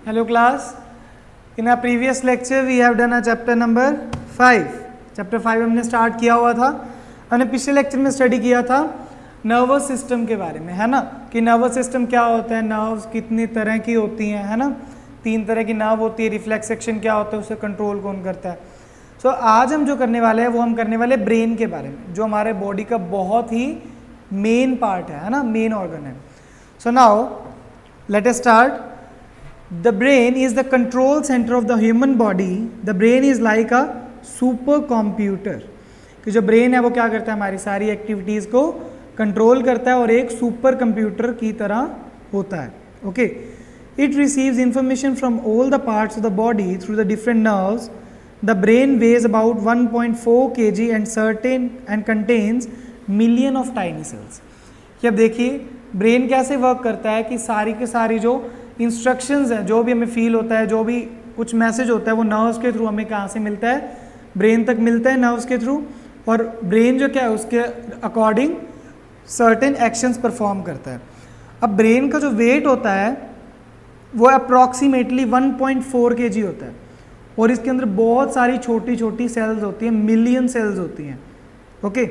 Hello class. In our previous lecture we have done a chapter number 5. Chapter 5 हमने start किया हुआ था. हमने पिछले लेक्चर में स्टडी किया था नर्वस सिस्टम के बारे में, है ना, कि नर्वस सिस्टम क्या होता है, नर्व्स कितनी तरह की होती हैं, है ना, 3 तरह की नर्व होती है, रिफ्लेक्स सेक्शन क्या होता है, उसे कंट्रोल कौन करता है. सो आज हम जो करने वाले हैं वो हम करने वाले ब्रेन के बारे में, जो हमारे बॉडी का बहुत ही मेन पार्ट है ना, मेन ऑर्गन है. So now let us start. The brain is the control center of the human body. The brain is like a super computer. कि जो ब्रेन है वो क्या करता है, हमारी सारी एक्टिविटीज़ को कंट्रोल करता है और एक सुपर कंप्यूटर की तरह होता है. Okay. It receives information from all the parts of the body through the different nerves. The brain weighs about 1.4 kg and contains million of tiny cells. कि अब देखिए ब्रेन कैसे वर्क करता है कि सारी के सारी जो इंस्ट्रक्शंस हैं, जो भी हमें फील होता है, जो भी कुछ मैसेज होता है वो नर्व्स के थ्रू हमें कहाँ से मिलता है, ब्रेन तक मिलता है नर्व्स के थ्रू. और ब्रेन जो क्या है उसके अकॉर्डिंग सर्टेन एक्शंस परफॉर्म करता है. अब ब्रेन का जो वेट होता है वो अप्रॉक्सीमेटली 1.4 kg होता है और इसके अंदर बहुत सारी छोटी छोटी सेल्स होती हैं, मिलियन सेल्स होती हैं. Okay.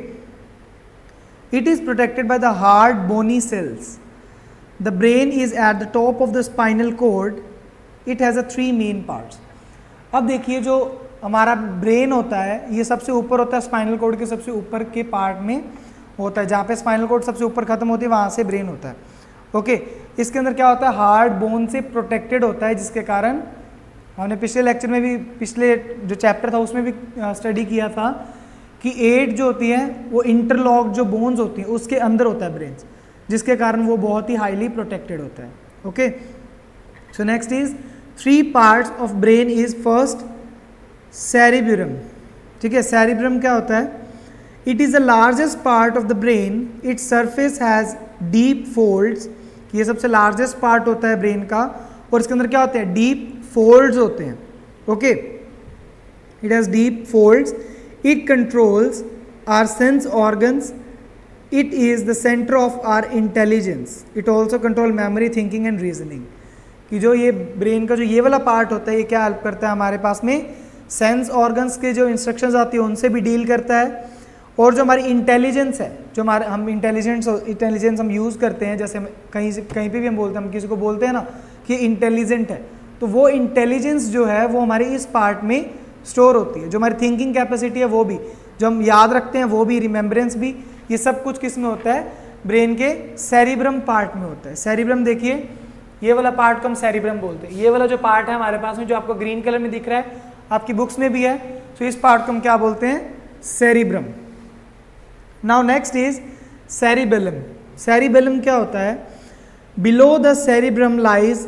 It is protected by the hard bony cells. The brain is at the top of the spinal cord. It has a 3 main parts. अब देखिए जो हमारा ब्रेन होता है ये सबसे ऊपर होता है, स्पाइनल कोड के सबसे ऊपर के पार्ट में होता है, जहाँ पे स्पाइनल कोड सबसे ऊपर खत्म होती है वहाँ से ब्रेन होता है. ओके. इसके अंदर क्या होता है, हार्ड बोन से प्रोटेक्टेड होता है, जिसके कारण हमने पिछले लेक्चर में भी, पिछले जो चैप्टर था उसमें भी स्टडी किया था कि 8 जो होती है वो इंटरलॉक जो बोन्स होती हैं उसके अंदर होता है ब्रेन, जिसके कारण वो बहुत ही हाईली प्रोटेक्टेड होता है. Okay. So next is 3 parts of brain is first cerebrum. ठीक है. सेरिब्रम क्या होता है, it is the largest part of the brain. Its surface has deep folds. ये सबसे लार्जेस्ट पार्ट होता है ब्रेन का और इसके अंदर क्या होते हैं, डीप फोल्ड्स होते हैं. Okay. It has deep folds. It controls our sense organs. It is the center of our intelligence. It also control memory, thinking and reasoning. कि जो ये ब्रेन का जो ये वाला पार्ट होता है ये क्या हेल्प करता है हमारे पास में, सेंस ऑर्गन्स के जो इंस्ट्रक्शंस आती है उनसे भी डील करता है. और जो हमारी इंटेलिजेंस है, जो हमारे हम इंटेलिजेंस हम यूज़ करते हैं, जैसे कहीं पे भी हम बोलते हैं, हम किसी को बोलते हैं ना कि इंटेलिजेंट है, तो वो इंटेलिजेंस जो है वो हमारी इस पार्ट में स्टोर होती है. जो हमारी थिंकिंग कैपेसिटी है वो भी, जो हम याद रखते हैं वो भी, रिमेम्बरेंस भी, ये सब कुछ किस में होता है, ब्रेन के सेरिब्रम पार्ट में होता है. सेरिब्रम देखिए ये वाला पार्ट को हम सेरिब्रम बोलते हैं. ये वाला जो पार्ट है हमारे पास में जो आपको ग्रीन कलर में दिख रहा है, आपकी बुक्स में भी है, तो इस पार्ट को हम क्या बोलते हैं, cerebrum. Now next is cerebellum. Cerebellum क्या होता है, below the cerebrum lies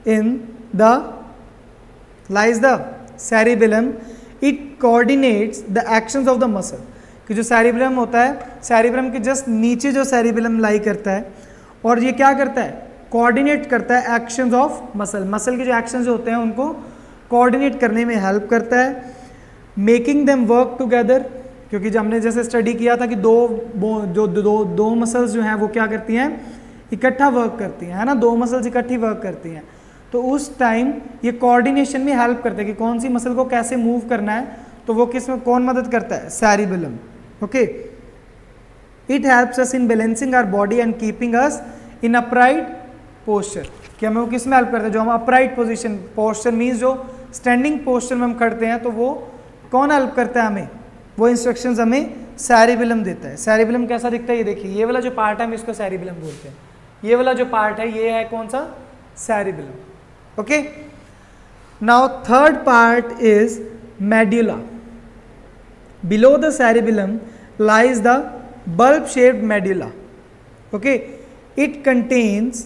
the cerebellum. It coordinates the actions of the muscle. कि जो सेरिब्रम होता है, सेरिब्रम के जस्ट नीचे जो सेरिबेलम लाई करता है और ये क्या करता है, कोऑर्डिनेट करता है एक्शंस ऑफ मसल. मसल के जो एक्शंस होते हैं उनको कोऑर्डिनेट करने में हेल्प करता है. Making them work together. क्योंकि जब हमने जैसे स्टडी किया था कि दो मसल्स जो हैं वो क्या करती हैं, इकट्ठा वर्क करती हैं, है ना, 2 मसल्स इकट्ठी वर्क करती हैं. तो उस टाइम ये कोऑर्डिनेशन में हेल्प करता है कि कौन सी मसल को कैसे मूव करना है, तो वो किस में कौन मदद करता है, cerebellum. Okay. It helps us in balancing our body and keeping us in upright posture. कि हमें वो किस में हेल्प करता है, जो हम अपराइट पोजीशन, पोस्चर मीन्स जो स्टैंडिंग पोस्चर में हम खड़ते हैं, तो वो कौन हेल्प करता है हमें, वो इंस्ट्रक्शंस हमें सेरिबेलम देता है. सेरिबेलम कैसा दिखता है, ये देखिए ये वाला जो पार्ट है हम इसको सेरिबेलम बोलते हैं. ये वाला जो पार्ट है ये है कौन सा, cerebellum. Okay. Now third part is medulla. Below the cerebellum lies the bulb-shaped medulla. Okay, it connects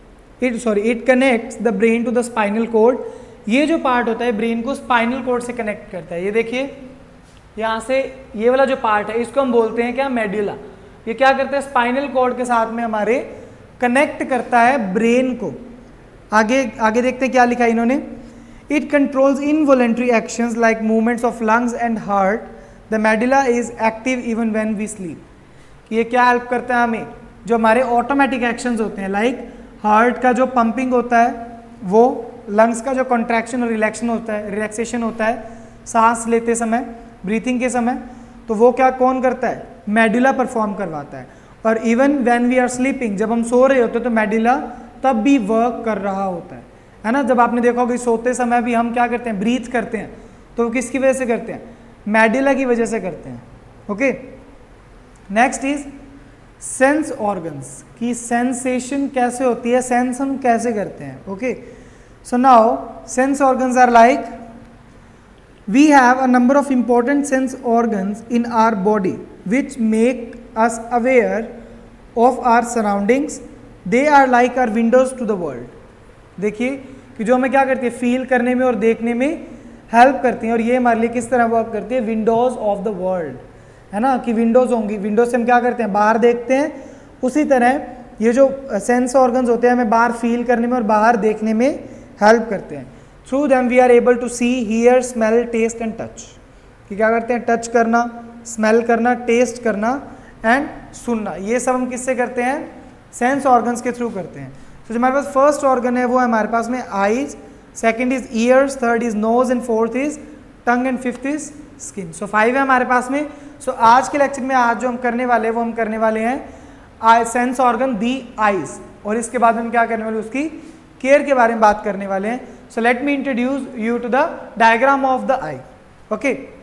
the brain to the spinal cord. ये जो पार्ट होता है ब्रेन को स्पाइनल कोड से कनेक्ट करता है. ये देखिए यहाँ से ये वाला जो पार्ट है इसको हम बोलते हैं क्या, मेडुला. ये क्या करता है, स्पाइनल कोड के साथ में हमारे कनेक्ट करता है ब्रेन को. आगे देखते हैं क्या लिखा है इन्होंने. It controls involuntary actions like movements of lungs and heart. The medulla is active even when we sleep. ये क्या हेल्प करता है हमें, जो हमारे ऑटोमेटिक एक्शंस होते हैं, लाइक हार्ट का जो पंपिंग होता है वो लंग्स का जो कॉन्ट्रैक्शन और रिलैक्सेशन होता है सांस लेते समय, ब्रीथिंग के समय, तो वो क्या कौन करता है? मेडुला परफॉर्म करवाता है। और even when we are sleeping, जब हम सो रहे होते हैं तो मेडुला तब भी वर्क कर रहा होता है ना। जब आपने देखा होगा सोते समय भी हम क्या करते हैं? ब्रीथ करते हैं, तो किसकी वजह से करते हैं? मेडुला की वजह से करते हैं। Okay, next is sense organs की सेंसेशन कैसे होती है, सेंस हम कैसे करते हैं। Okay, so now sense organs are like, we have a number of important sense organs in our body which make us aware of our surroundings. They are like our windows to the world. देखिए कि जो हमें क्या करती है? Feel करने में और देखने में हेल्प करती हैं, और ये हमारे लिए किस तरह वर्क करती है? विंडोज ऑफ द वर्ल्ड, है ना, कि विंडोज होंगी, विंडोज से हम क्या करते हैं? बाहर देखते हैं। उसी तरह ये जो सेंस ऑर्गन्स होते हैं हमें बाहर फील करने में और बाहर देखने में हेल्प करते हैं। Through them we are able to see, hear, smell, taste and touch. कि क्या करते हैं? टच करना, स्मेल करना, टेस्ट करना एंड सुनना, ये सब हम किससे करते हैं? सेंस ऑर्गन्स के थ्रू करते हैं। तो जो हमारे पास फर्स्ट ऑर्गन है वो है हमारे पास में eyes, second is ears, third is nose and fourth is tongue and fifth is skin. So 5 है हमारे पास में। सो आज के लेक्चर में आज जो हम करने वाले हैं वो हम करने वाले हैं सेंस ऑर्गन दी आईज, और इसके बाद हम क्या करने वाले? उसकी केयर के बारे में बात करने वाले हैं। So let me introduce you to the diagram of the eye. Okay.